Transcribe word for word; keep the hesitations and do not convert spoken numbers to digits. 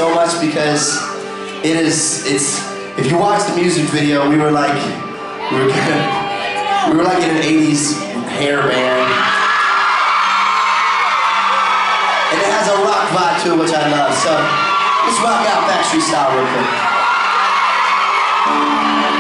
so much because it is, it's, if you watch the music video, we were like, we were kind of, we were like in an eighties hair band. And it has a rock vibe to it, which I love. So let's rock out Backstreet Style real quick.